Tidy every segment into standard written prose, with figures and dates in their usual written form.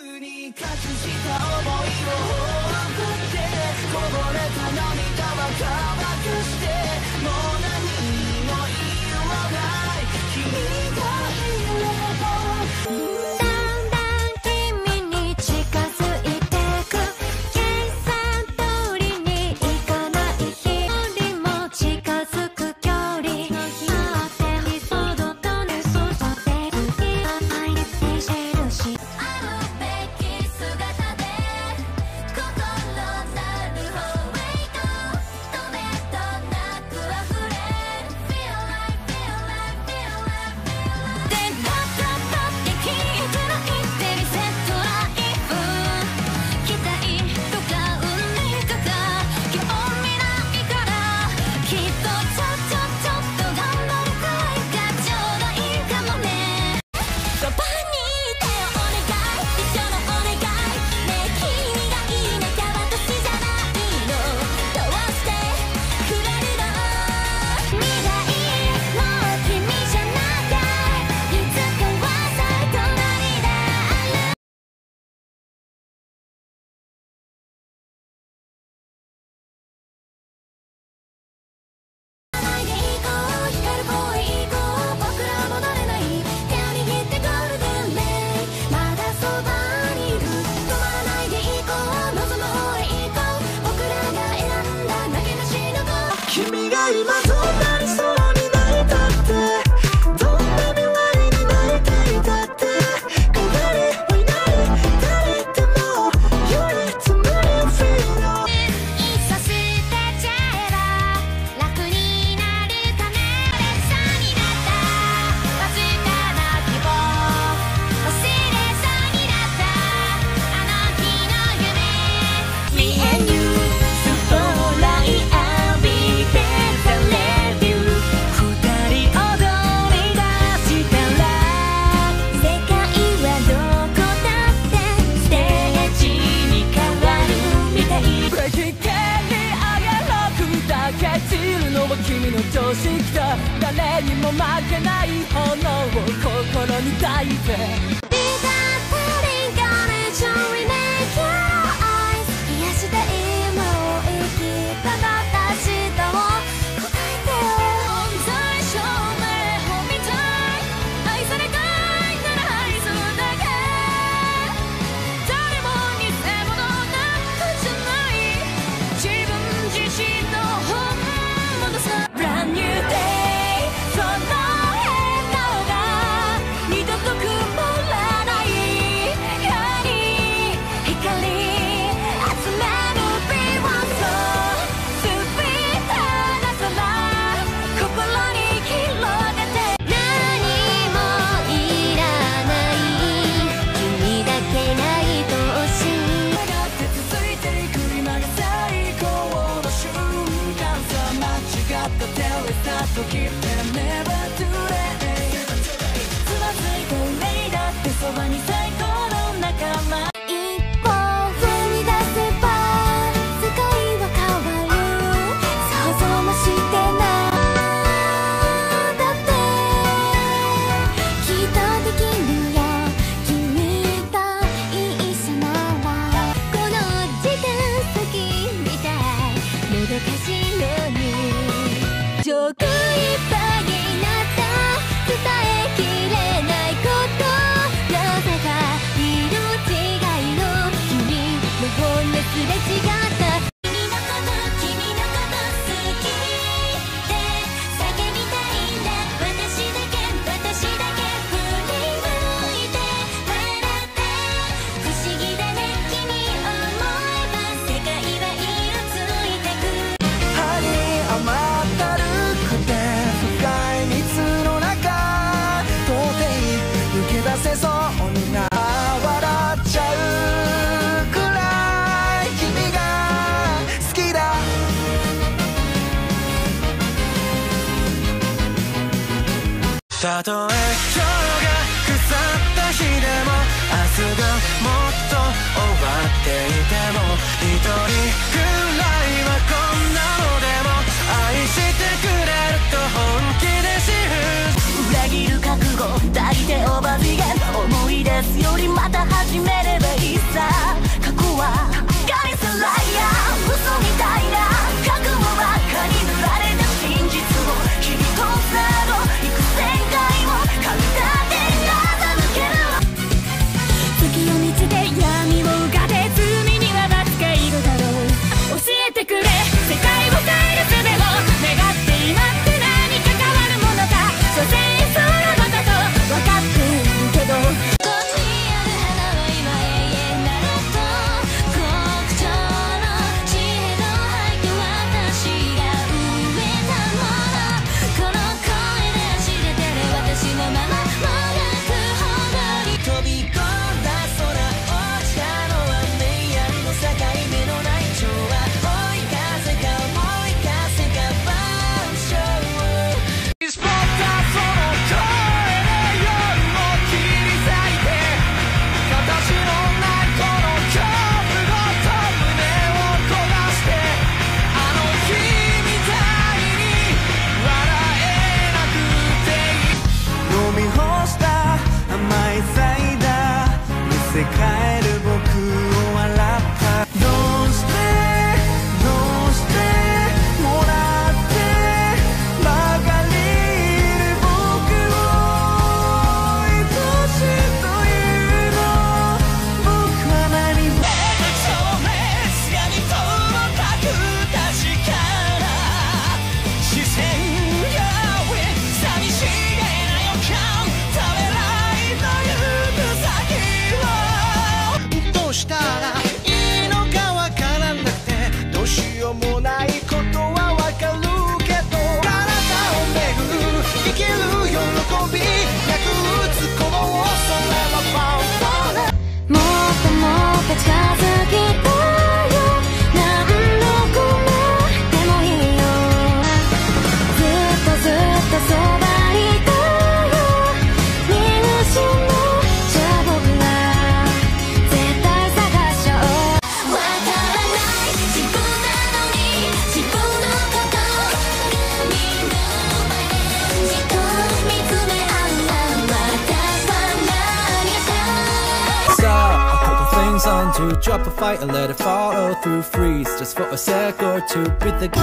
に隠した想いを送ってこぼれた涙は乾かしてもう何も言わない君がいればだんだん君に近づいてく計算通りにいかない日よりも近づく距離あってひそどとねそして愛で印あるべき姿で心なる方へ行こう止めとなく溢れ Feel like feel like feel like feel like でパッパッパって聞いてるインテリセットライフ期待とか運命とか興味ないからきっとちょっと頑張るくらいがちょうどいいかもねそばにいてよお願い一緒のお願いねえ君がいなきゃ私じゃないのどうしてくれるの未来もう君じゃなきゃいつかはさ隣であるないで行こう光る方へ行こう僕らは戻れない手を握ってゴールデンレイまだそばにいる止まらないで行こう望む方へ行こう僕らが選んだなけなしのゴール君が今どんなに空に泣いたってどんな未来に泣いていたって変わりはいない誰でも唯一無二フィールいっそ捨てちゃえば楽になるかね列車になったわずかな希望忘れそうになったあの日の夢 Me and you スポットライト浴びてたレビュー二人踊り出したら世界はどこだってステージに変わるみたいブレーキ蹴り上げ6だけ散るのは君の常識だ誰にも負けない炎を心に抱いて Be that parting connection we make your eyes 癒したいもう生きたかった明日を答えてよ存在証明を見たい愛されたいなら愛するだけ誰も偽物なんかじゃない自分自身の本物さ Brand new day その笑顔が二度と曇らないように光集める Be one soul スピードな空心に広げて何もいらない君だけが愛しい上がって続いていく今が最高の瞬間さ間違った手をスタート切って Never too late つまずいて憂いだってそばに最高の仲間一歩踏み出せば世界は変わる想像もしてないだってきっとできるよ君と一緒ならこの時間先みたいもどかしいのに情報いっぱいになった伝えきれないことなぜか色違いの君の本音すれ違った君のこと好きで叫びたいんだ私だけ振り向いて笑って不思議だね君思えば世界は色ついてく歯に甘ったるくて深い蜜の中到底抜け出せそうにな笑っちゃうくらい君が好きだたとえ今日が腐った日でも明日がもっと終わっていても一人くらいはこんなのでも愛してくれると本気で信じ裏切る覚悟抱いてオーバービゲン思い出すよりまた始めればいい帰る僕を笑ったどうしてもらってばかりいる僕を愛しいというの僕は何も照明艶にともかく確かな視線が寂しげな予感食べないと行く先をどうしたらいいのかわからなくてどうしようもないことはわかるけど体を巡る生きる喜びなく打つこのそれはファンファーレもっともっと近づきたいよ何度こでもいいよずっとずっとそばにいたいよ見失っちゃ僕ら絶対探しちゃおうわからない自分なのに自分のこと見る前でじっと見つめ合うなまた何がしたい So, a couple things on to drop a fight and let it follow through freeze just for a sec or two beat the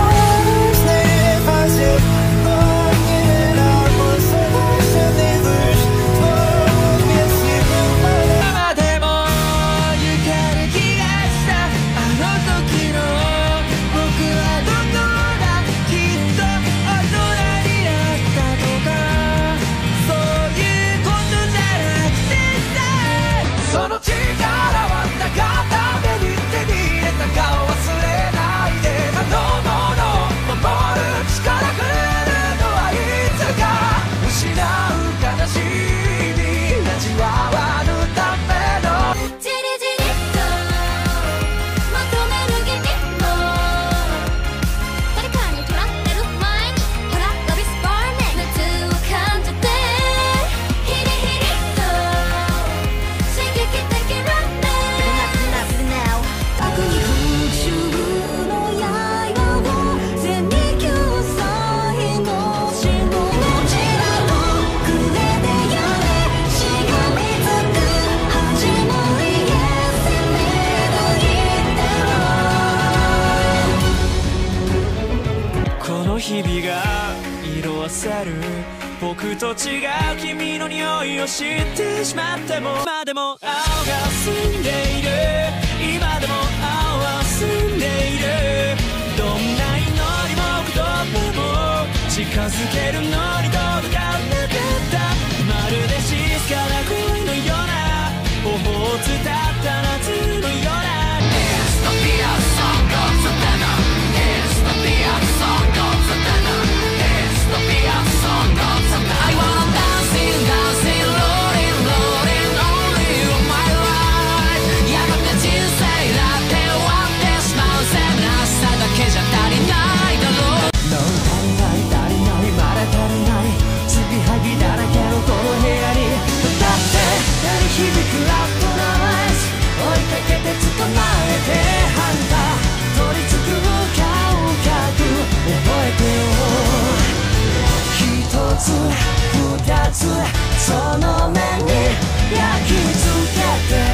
その力はなかった目に手に入れたか忘れないであのもの守る力くれるのはいつか失う悲しみ味わわぬためのじりじりとまとめる君も誰かに捉ってる前にほら Love is burning 熱を感じてヒリヒリと刺激的なね悪に復讐の刃を背に救済の死のどちらもくれでやれしがみつく始まりへ攻めるギターこの日々が色あせる僕と違う君の匂いを知ってしまっても今でも青が澄んでいる今でも青は澄んでいるどんな祈りも言葉も近づけるのに届かなかったまるで静かな恋のような頬を伝った夏のような It's the beat song of Savannah It's the beat song of Savannah It's the beat song of Savannah I wanna dancing, dancing, rolling, rolling only on my life やがて人生だって終わってしまうぜなさだけじゃ足りないだろう No 足りないまだ足りない継ぎはぎだらけのこの部屋にだって鳴り響くラップノイズ追いかけて捕まえてハンター取り付く感覚覚えてよ一つ二つその目に焼き付けて